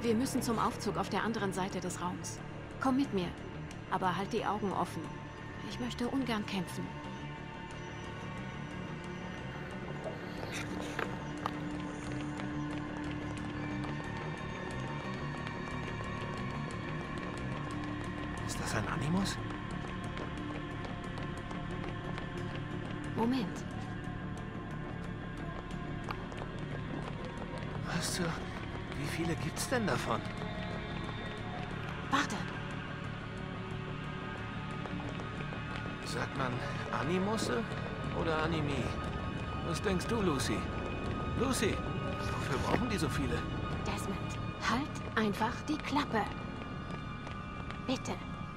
Wir müssen zum Aufzug auf der anderen Seite des Raums. Komm mit mir, aber halt die Augen offen. Ich möchte ungern kämpfen. Ist das ein Animus? Moment. Was zur... Wie viele gibt's denn davon? Warte. Sagt man Animusse oder Anime? Was denkst du, Lucy? Lucy, wofür brauchen die so viele? Desmond, halt einfach die Klappe. Bitte.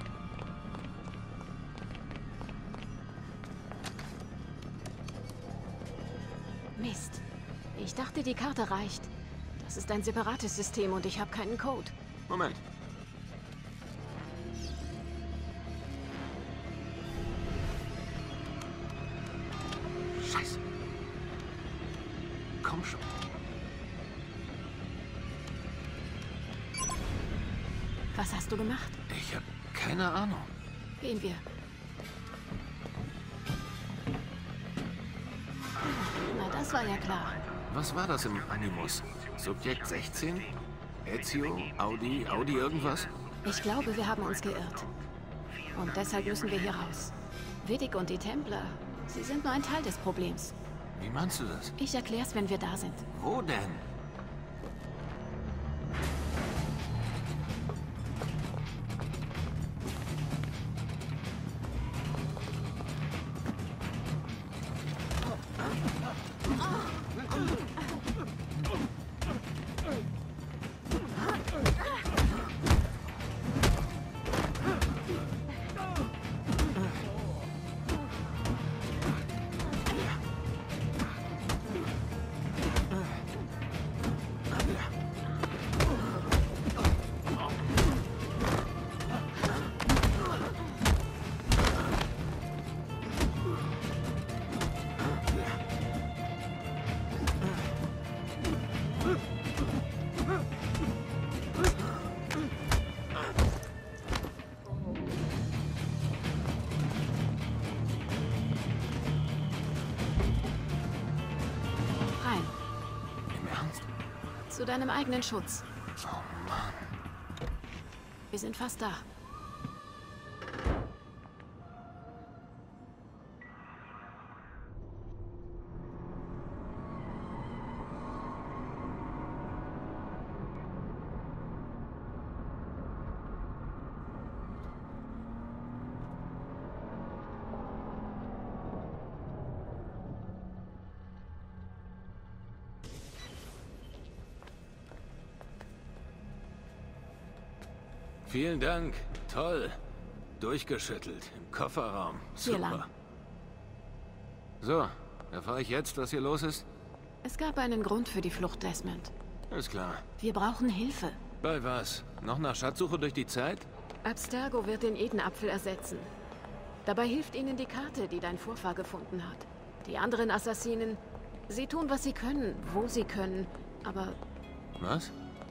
Mist. Ich dachte, die Karte reicht. Das ist ein separates System und ich habe keinen Code. Moment. Scheiße. Komm schon. Was hast du gemacht? Ich habe keine Ahnung. Gehen wir. Na, das war ja klar. Was war das im Animus? Subjekt 16? Ezio? Audi irgendwas? Ich glaube, wir haben uns geirrt. Und deshalb müssen wir hier raus. Vidic und die Templer, sie sind nur ein Teil des Problems. Wie meinst du das? Ich erklär's, wenn wir da sind. Wo denn? Rein. Im Ernst? Zu deinem eigenen Schutz. Oh Mann. Wir sind fast da. Vielen Dank. Toll. Durchgeschüttelt. Im Kofferraum. Hier lang. Super. So, erfahre ich jetzt, was hier los ist? Es gab einen Grund für die Flucht, Desmond. Ist klar. Wir brauchen Hilfe. Bei was? Noch nach Schatzsuche durch die Zeit? Abstergo wird den Edenapfel ersetzen. Dabei hilft ihnen die Karte, die dein Vorfahr gefunden hat. Die anderen Assassinen, sie tun, was sie können, wo sie können, aber Was?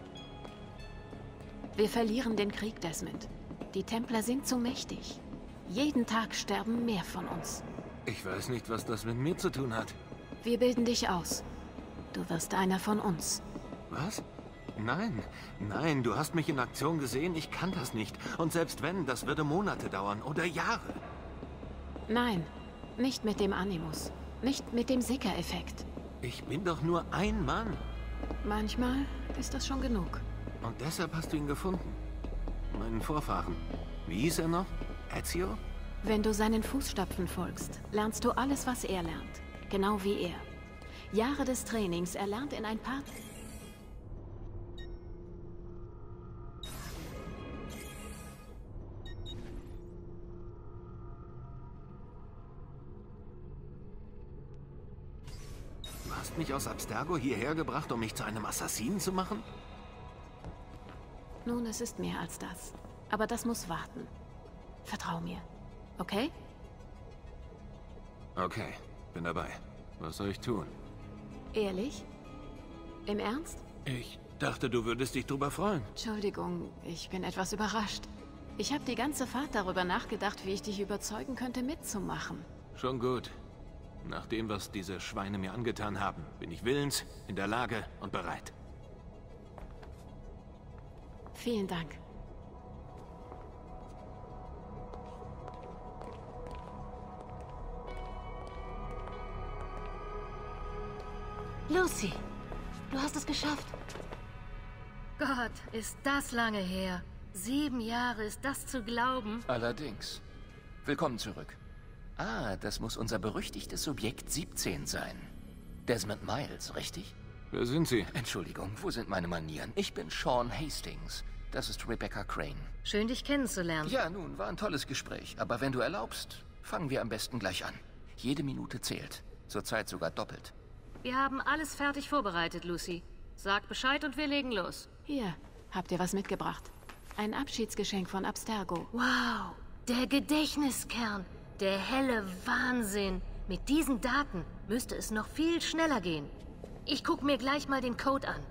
wir verlieren den Krieg, Desmond. Die Templer sind zu mächtig. Jeden Tag sterben mehr von uns. Ich weiß nicht, was das mit mir zu tun hat. Wir bilden dich aus. Du wirst einer von uns. Was? Nein, nein, du hast mich in Aktion gesehen, ich kann das nicht. Und selbst wenn, das würde Monate dauern oder Jahre. Nein, nicht mit dem Animus. Nicht mit dem Sicker-Effekt. Ich bin doch nur ein Mann. Manchmal ist das schon genug. Und deshalb hast du ihn gefunden. Meinen Vorfahren. Wie hieß er noch? Ezio? Wenn du seinen Fußstapfen folgst, lernst du alles, was er lernt. Genau wie er. Jahre des Trainings, er lernt in ein paar... Du hast mich aus Abstergo hierher gebracht, um mich zu einem Assassinen zu machen? Nun, es ist mehr als das. Aber das muss warten. Vertrau mir. Okay? Okay, bin dabei. Was soll ich tun? Ehrlich? Im Ernst? Dachte, du würdest dich drüber freuen. Entschuldigung, ich bin etwas überrascht. Ich habe die ganze Fahrt darüber nachgedacht, wie ich dich überzeugen könnte, mitzumachen. Schon gut. Nach dem, was diese Schweine mir angetan haben, bin ich willens, in der Lage und bereit. Vielen Dank. Lucy, du hast es geschafft. Gott, ist das lange her. 7 Jahre, ist das zu glauben? Allerdings. Willkommen zurück. Ah, das muss unser berüchtigtes Subjekt 17 sein. Desmond Miles, richtig? Wer sind Sie? Entschuldigung, wo sind meine Manieren? Ich bin Sean Hastings. Das ist Rebecca Crane. Schön, dich kennenzulernen. Ja, nun, war ein tolles Gespräch. Aber wenn du erlaubst, fangen wir am besten gleich an. Jede Minute zählt. Zurzeit sogar doppelt. Wir haben alles fertig vorbereitet, Lucy. Sag Bescheid und wir legen los. Hier, habt ihr was mitgebracht? Ein Abschiedsgeschenk von Abstergo. Wow, der Gedächtniskern. Der helle Wahnsinn. Mit diesen Daten müsste es noch viel schneller gehen. Ich guck mir gleich mal den Code an.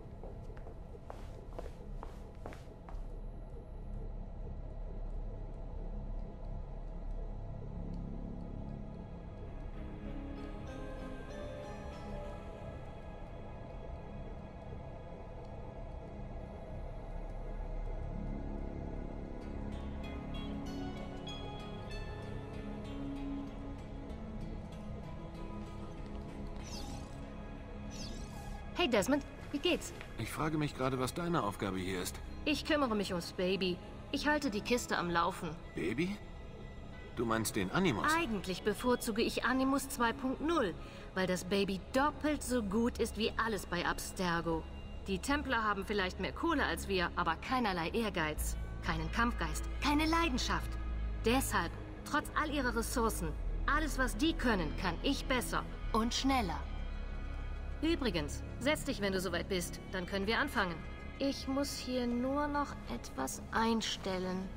Hey Desmond, wie geht's? Ich frage mich gerade, was deine Aufgabe hier ist. Ich kümmere mich ums Baby. Ich halte die Kiste am Laufen. Baby? Du meinst den Animus? Eigentlich bevorzuge ich Animus 2.0, weil das Baby doppelt so gut ist wie alles bei Abstergo. Die Templer haben vielleicht mehr Kohle als wir, aber keinerlei Ehrgeiz, keinen Kampfgeist, keine Leidenschaft. Deshalb, trotz all ihrer Ressourcen, alles was die können, kann ich besser und schneller. Übrigens, setz dich, wenn du soweit bist. Dann können wir anfangen. Ich muss hier nur noch etwas einstellen.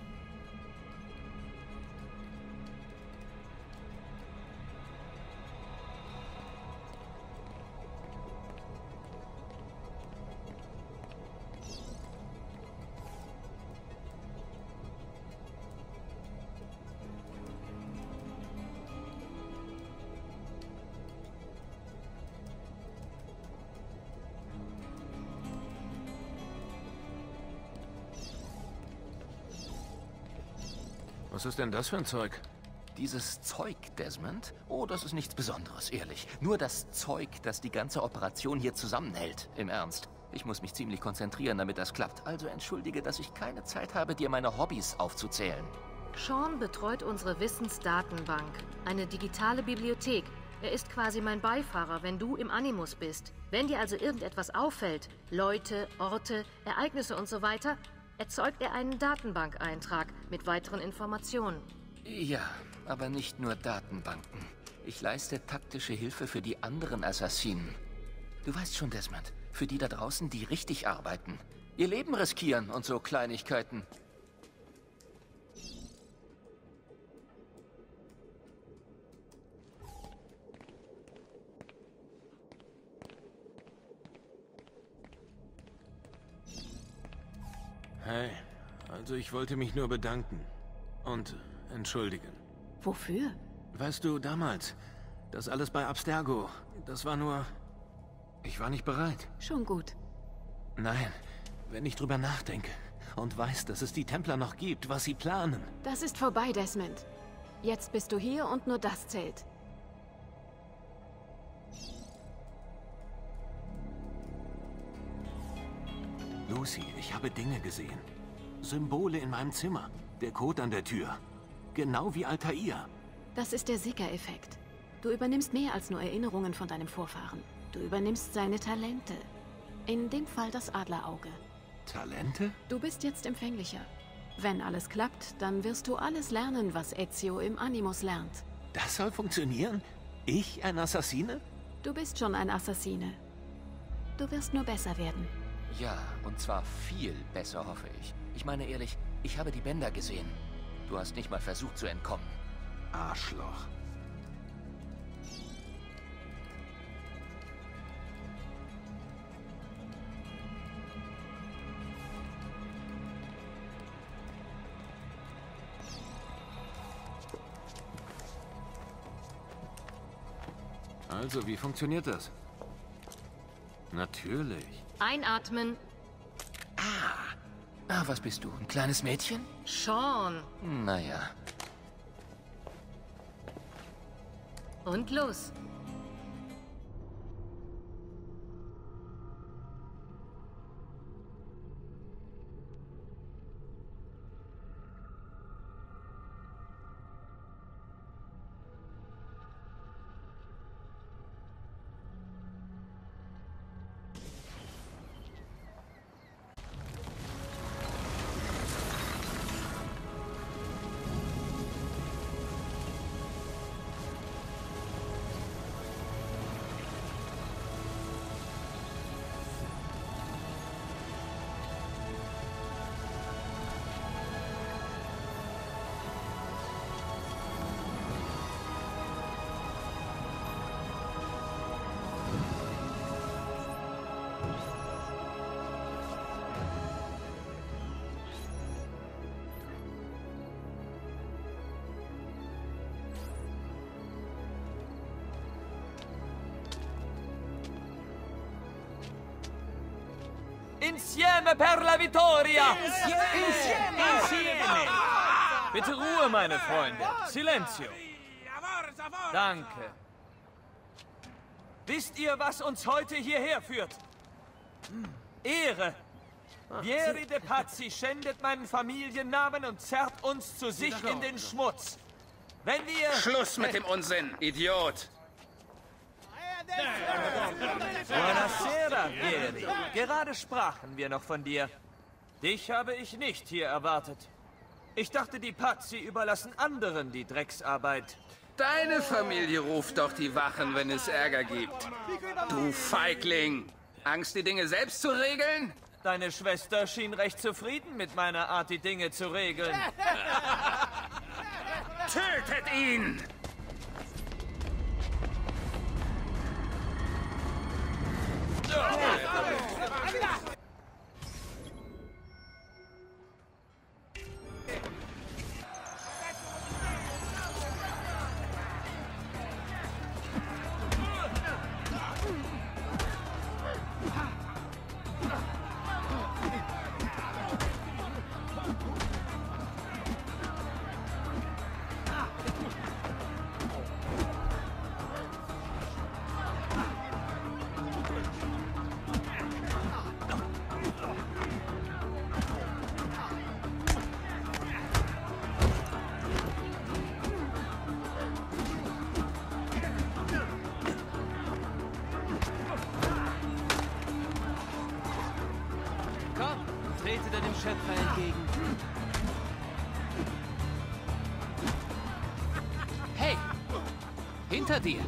Was ist denn das für ein Zeug? Dieses Zeug, Desmond? Oh, das ist nichts Besonderes, ehrlich. Nur das Zeug, das die ganze Operation hier zusammenhält. Im Ernst. Ich muss mich ziemlich konzentrieren, damit das klappt. Also entschuldige, dass ich keine Zeit habe, dir meine Hobbys aufzuzählen. Sean betreut unsere Wissensdatenbank, eine digitale Bibliothek. Er ist quasi mein Beifahrer, wenn du im Animus bist. Wenn dir also irgendetwas auffällt, Leute, Orte, Ereignisse und so weiter, erzeugt er einen Datenbankeintrag mit weiteren Informationen. Ja, aber nicht nur Datenbanken. Ich leiste taktische Hilfe für die anderen Assassinen. Du weißt schon, Desmond, für die da draußen, die richtig arbeiten. Ihr Leben riskieren und so Kleinigkeiten. Hey, also ich wollte mich nur bedanken. Und entschuldigen. Wofür? Weißt du, damals, das alles bei Abstergo, das war nur... Ich war nicht bereit. Schon gut. Nein, wenn ich drüber nachdenke und weiß, dass es die Templer noch gibt, was sie planen. Das ist vorbei, Desmond. Jetzt bist du hier und nur das zählt. Lucy, ich habe Dinge gesehen. Symbole in meinem Zimmer. Der Code an der Tür. Genau wie Altair. Das ist der Seeker-Effekt. Du übernimmst mehr als nur Erinnerungen von deinem Vorfahren. Du übernimmst seine Talente. In dem Fall das Adlerauge. Talente? Du bist jetzt empfänglicher. Wenn alles klappt, dann wirst du alles lernen, was Ezio im Animus lernt. Das soll funktionieren? Ich, ein Assassine? Du bist schon ein Assassine. Du wirst nur besser werden. Ja, und zwar viel besser, hoffe ich. Ich meine ehrlich, ich habe die Bänder gesehen. Du hast nicht mal versucht zu entkommen. Arschloch. Also, wie funktioniert das? Natürlich. Einatmen. Ah, was bist du? Ein kleines Mädchen? Sean. Naja. Und los. Insieme per la vittoria! Insieme! Bitte Ruhe, meine Freunde. Silenzio. Danke. Wisst ihr, was uns heute hierher führt? Ehre. Vieri de Pazzi schändet meinen Familiennamen und zerrt uns zu sich in den Schmutz. Wenn wir... Schluss mit dem Unsinn, Idiot! Buonasera, Vieri. Gerade sprachen wir noch von dir. Dich habe ich nicht hier erwartet. Ich dachte, die Pazzi überlassen anderen die Drecksarbeit. Deine Familie ruft doch die Wachen, wenn es Ärger gibt. Du Feigling! Angst, die Dinge selbst zu regeln? Deine Schwester schien recht zufrieden mit meiner Art, die Dinge zu regeln. Tötet ihn! Trete dem Schöpfer entgegen. Hey! Hinter dir!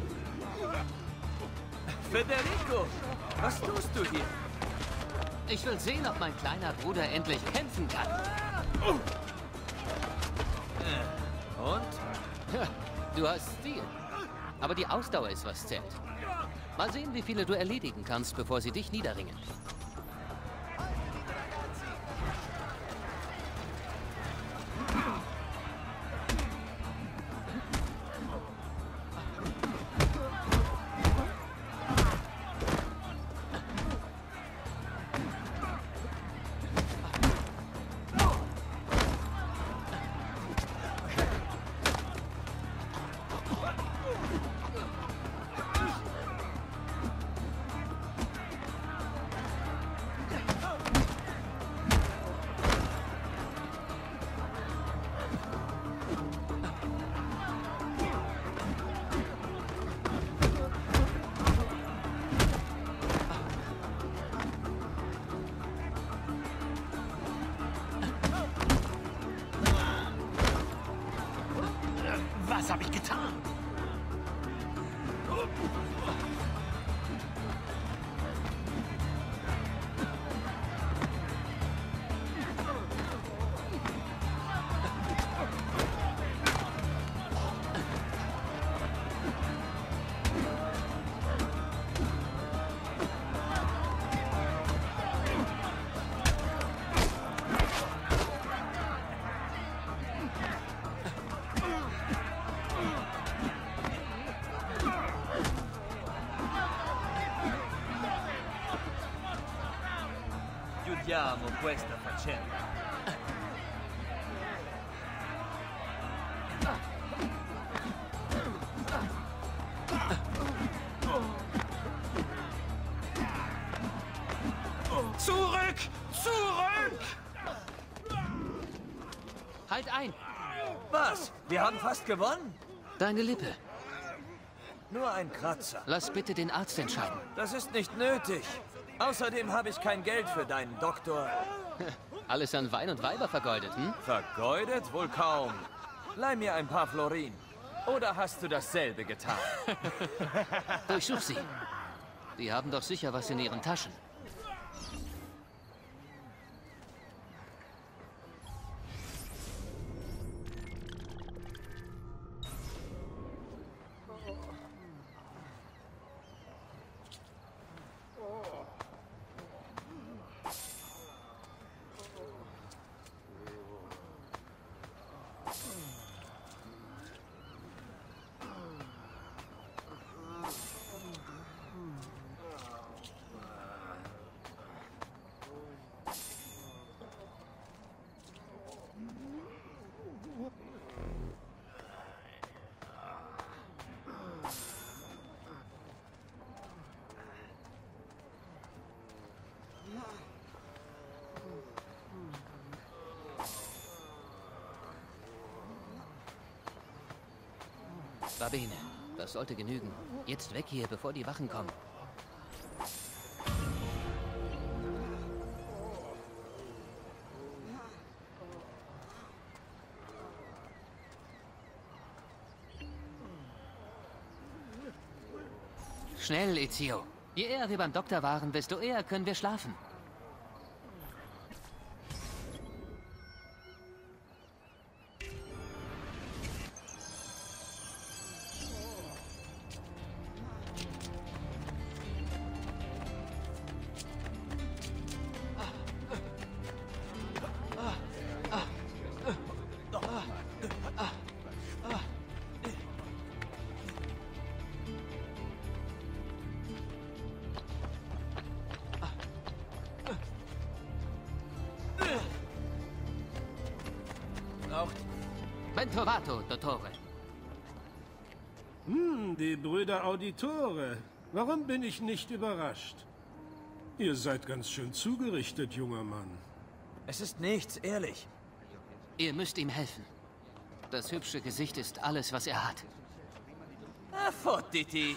Federico, was tust du hier? Ich will sehen, ob mein kleiner Bruder endlich kämpfen kann. Und? Du hast Stil. Aber die Ausdauer ist, was zählt. Mal sehen, wie viele du erledigen kannst, bevor sie dich niederringen. Was habe ich getan? Smettiamo questa faccenda. Zurück! Zurück! Halt ein! Was? Wir haben fast gewonnen? Deine Lippe. Nur ein Kratzer. Lass bitte den Arzt entscheiden. Das ist nicht nötig. Außerdem habe ich kein Geld für deinen Doktor. Alles an Wein und Weiber vergeudet, hm? Vergeudet? Wohl kaum. Leih mir ein paar Florin. Oder hast du dasselbe getan? Durchsuch sie. Die haben doch sicher was in ihren Taschen. Sabine, das sollte genügen. Jetzt weg hier, bevor die Wachen kommen. Schnell, Ezio. Je eher wir beim Doktor waren, desto eher können wir schlafen. Ben trovato, Dottore. Die Brüder Auditore. Warum bin ich nicht überrascht? Ihr seid ganz schön zugerichtet, junger Mann. Es ist nichts, ehrlich. Ihr müsst ihm helfen. Das hübsche Gesicht ist alles, was er hat. Ah, Fottiti.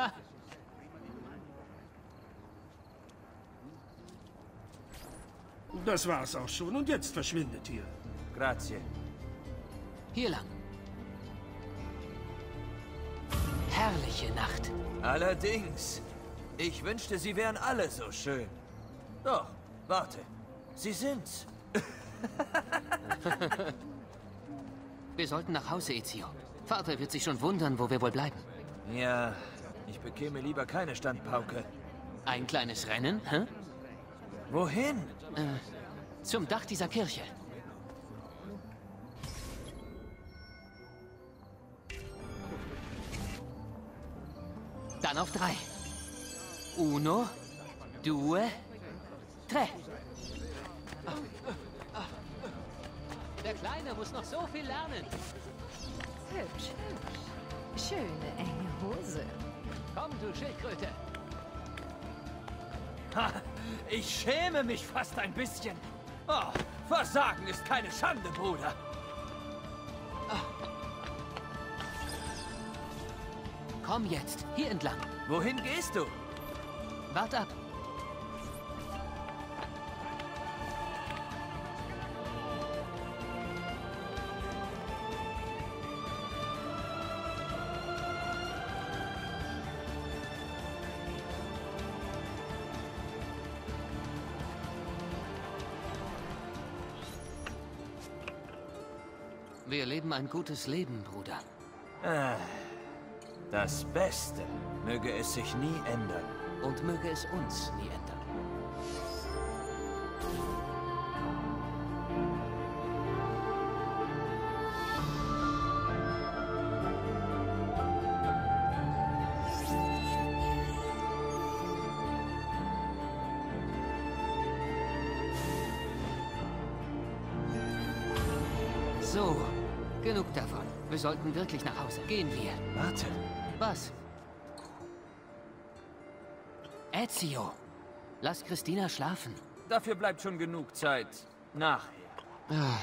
Das war's auch schon und jetzt verschwindet ihr. Grazie. Hier lang. Herrliche Nacht. Allerdings. Ich wünschte, sie wären alle so schön. Doch, warte. Sie sind's. Wir sollten nach Hause, Ezio. Vater wird sich schon wundern, wo wir wohl bleiben. Ja, ich bekäme lieber keine Standpauke. Ein kleines Rennen, hä? Wohin? Zum Dach dieser Kirche. Dann auf 3. Uno, due, tre. Der Kleine muss noch so viel lernen. Hübsch, hübsch. Schöne enge Hose. Komm, du Schildkröte. Ha, ich schäme mich fast ein bisschen. Oh, Versagen ist keine Schande, Bruder. Komm jetzt, hier entlang. Wohin gehst du? Wart ab. Wir leben ein gutes Leben, Bruder. Das Beste möge es sich nie ändern. Und möge es uns nie ändern. So, genug davon. Wir sollten wirklich nach Hause. Gehen wir. Warte. Was? Ezio, lass Christina schlafen. Dafür bleibt schon genug Zeit nachher. Ah.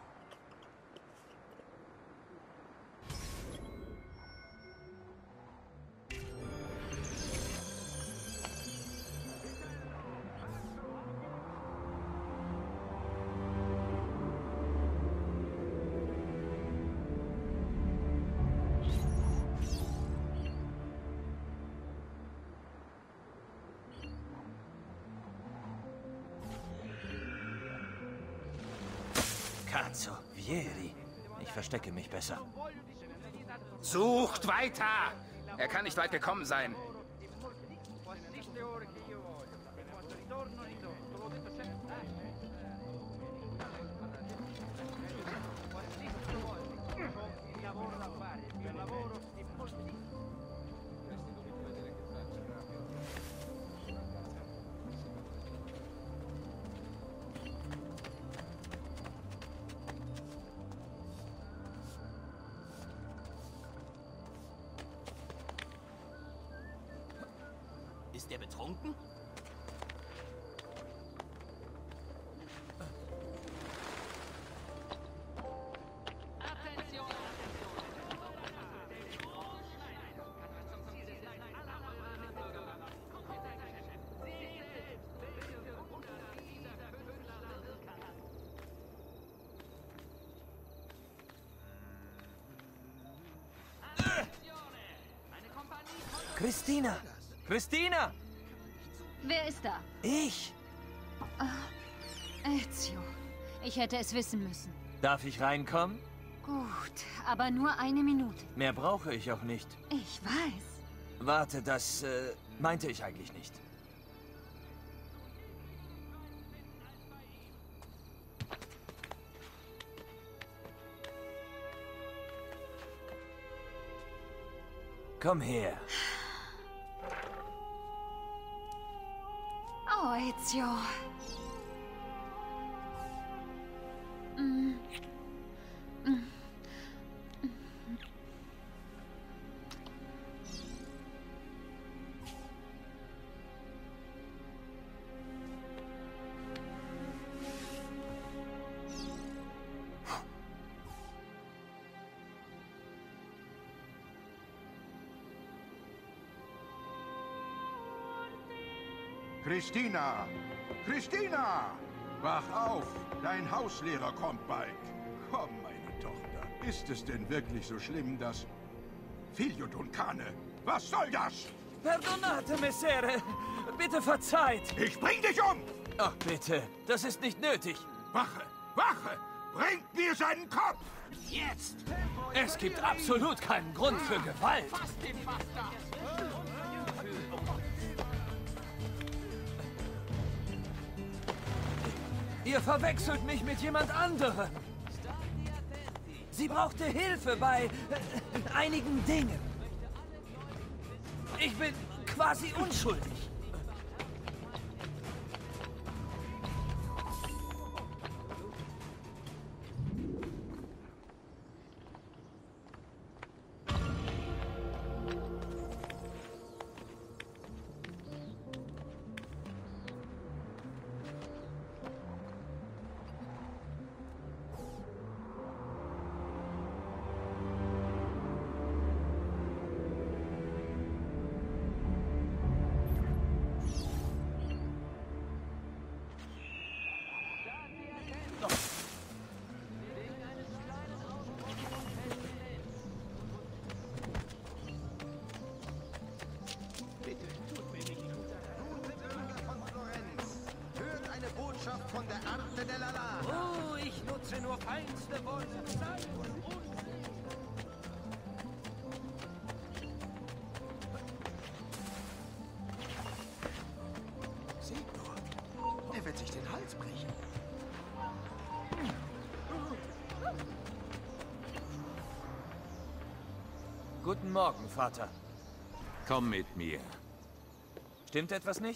Cazzo, Vieri. Ich verstecke mich besser. Sucht weiter! Er kann nicht weit gekommen sein. Ist der betrunken? Christina! Christina! Wer ist da? Ich! Ezio. Ich hätte es wissen müssen. Darf ich reinkommen? Gut, aber nur eine Minute. Mehr brauche ich auch nicht. Ich weiß. Warte, das meinte ich eigentlich nicht. Komm her. Oh, Ezio. Christina! Christina! Wach auf! Dein Hauslehrer kommt bald. Komm, meine Tochter. Ist es denn wirklich so schlimm, dass... Figlio d'un Cane! Was soll das? Perdonate, Messere. Bitte verzeiht. Ich bring dich um! Ach, bitte. Das ist nicht nötig. Wache! Wache! Bringt mir seinen Kopf! Jetzt! Es gibt absolut keinen Grund für Gewalt. Ihr verwechselt mich mit jemand anderem. Sie brauchte Hilfe bei einigen Dingen. Ich bin quasi unschuldig. Von der Arte della Lana. Oh, ich nutze nur feinste Worte. Zeit und Unsinn. Seht nur, er wird sich den Hals brechen. Guten Morgen, Vater. Komm mit mir. Stimmt etwas nicht?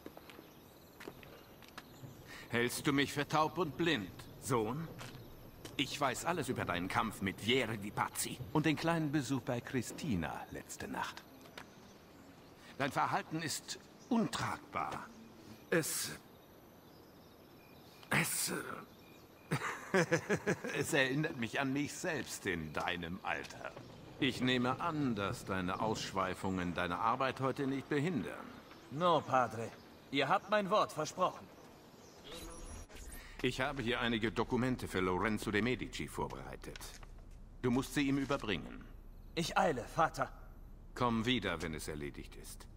Hältst du mich für taub und blind, Sohn? Ich weiß alles über deinen Kampf mit Vieri di Pazzi und den kleinen Besuch bei Christina letzte Nacht. Dein Verhalten ist untragbar. Es erinnert mich an mich selbst in deinem Alter. Ich nehme an, dass deine Ausschweifungen deine Arbeit heute nicht behindern. No, Padre. Ihr habt mein Wort versprochen. Ich habe hier einige Dokumente für Lorenzo de' Medici vorbereitet. Du musst sie ihm überbringen. Ich eile, Vater. Komm wieder, wenn es erledigt ist.